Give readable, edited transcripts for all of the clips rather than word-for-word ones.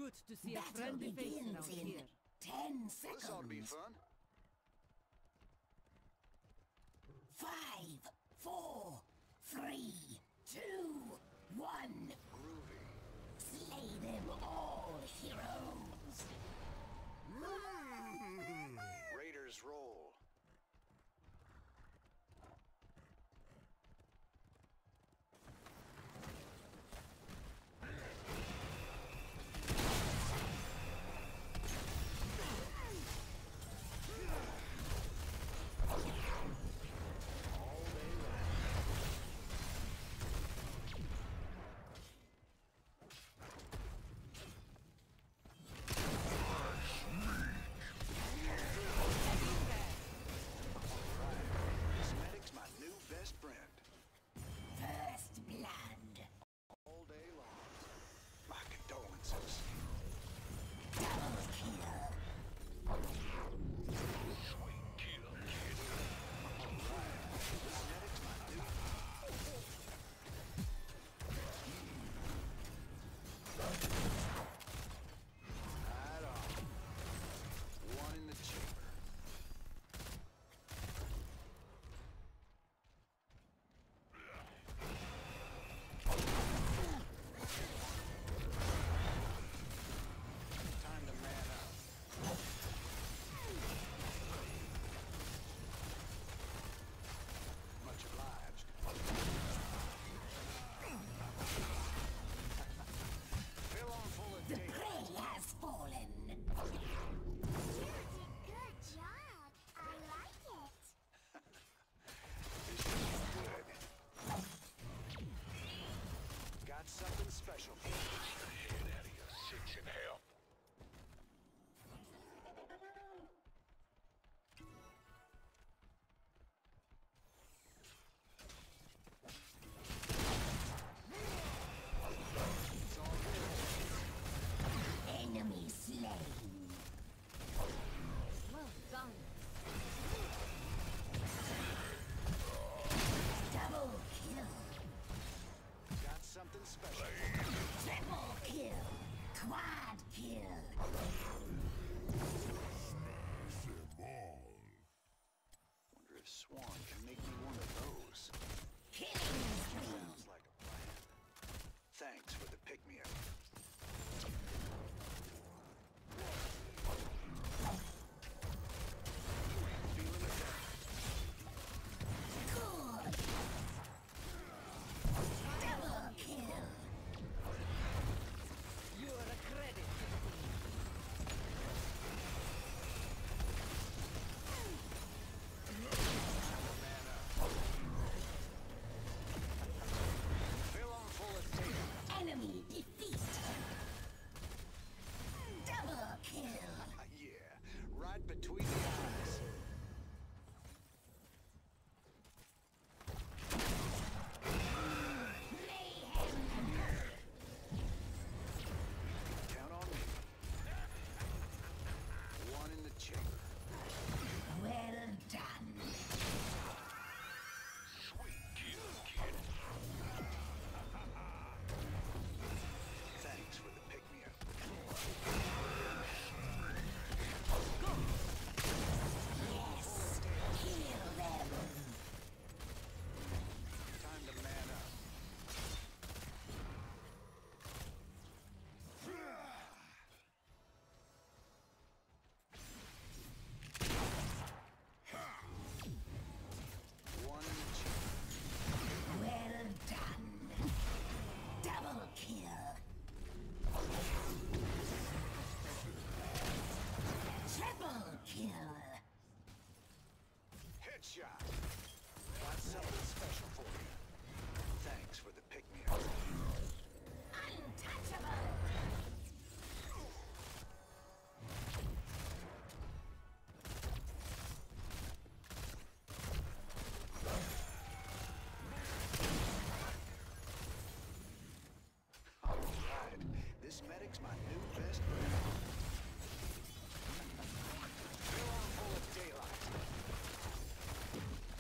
Good to see a Battle friendly face begins around in here. 10 seconds. This ought to be fun. 5, 4, 3, 2, 1. Groovy. Slay them all, heroes. Raiders roll. Best friend. First blood. All day long. My condolences. Double kill. Sweet kill, kid. Alright. This medic's my new... Right on. One in the chamber. The prey has fallen. You did good job. I like it. This is good. Got something special for you. Get the head out of your six and help. Enemy slain. Well done. Double kill. Got something special. Triple kill. Quad kill. Wonder if Swan can make me one of those. Killing spree. Sounds like a plan. Thanks for the pick-me-up. Feeling it. Good. Double kill. You are a credit to the team. Man up. Fill on full of data. Enemy defeated. Double kill. Yeah, right between the eyes. Mayhem. Count on me. One in the chamber. Well done. Sweet kill, kid. Thanks for the pick-me-up. Yes. Kill them. Time to man up. One in the chamber. Well done. Double kill. Triple kill. Headshot. Got something special for you. Thanks for the pick-me-up. Untouchable. Alright, this medic's my new best friend. Fill on full of daylight.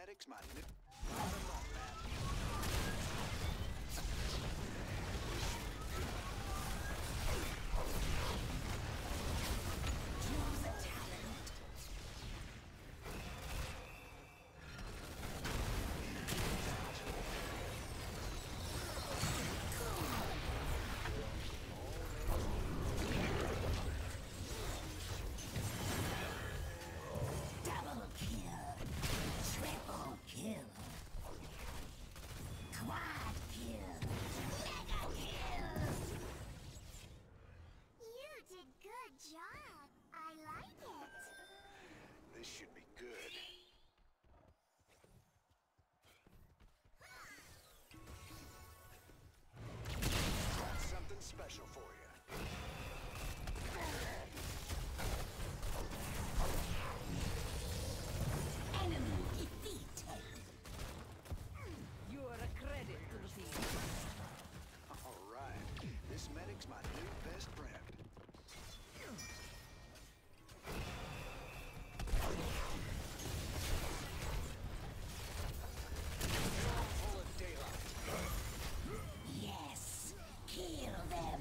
medic's my new... Right along, man. Choose a talent. Double kill. Triple kill. Quad kill. Mega kill. You did good job. I like it. This should be good. Got something special for you. Enemy defeated. You are a credit to the team. All right. This medic's my new best friend. Full of daylight. Yes. Kill them.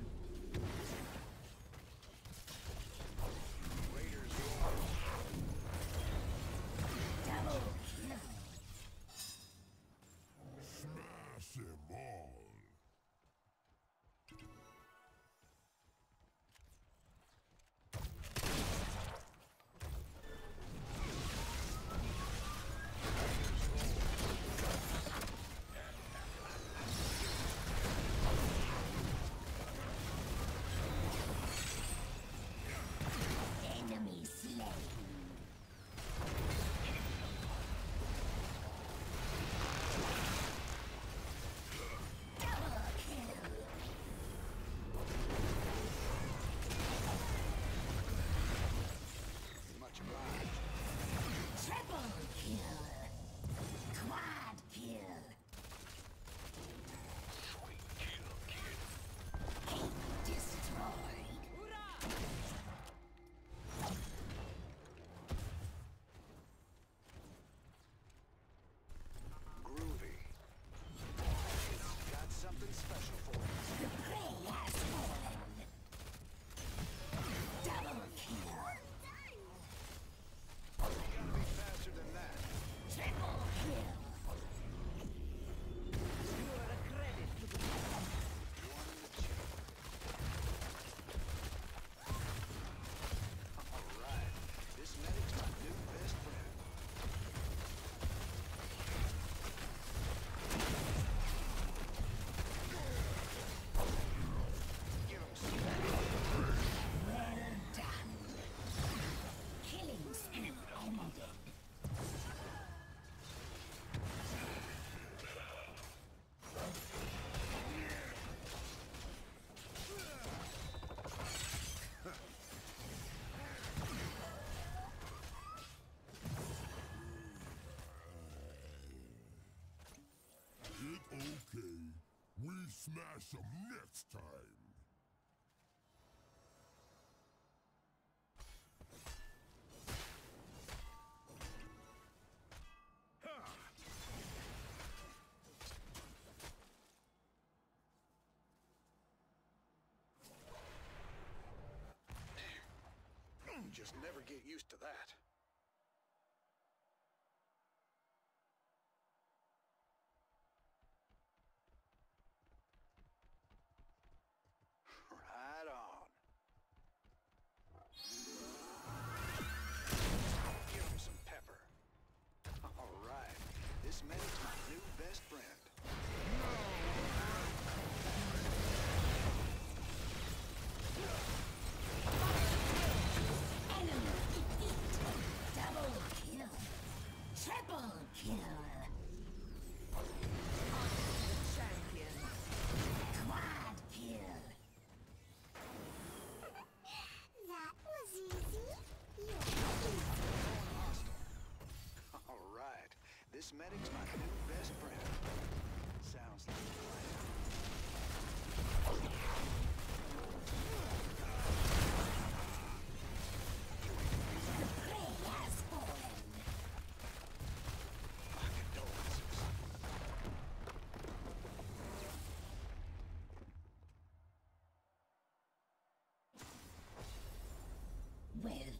Raiders roar. Double kill. Smash them all. Enemy slain. Double kill. Much obliged. Triple kill. Quad kill. Sweet kill, kid. Ape destroyed. Groovy. Got something special for you. The prey has fallen. Double kill. Gotta be faster than that. Triple kill. You are a credit to the team. One in the chip. All right. This medic's my new best friend. Give him some. Well done. Killing spree ended. It okay. We smash them next time. Just never get used to that. Right on. Give him some pepper. All right. This medic's my new best friend. Enemy defeated.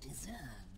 deserve.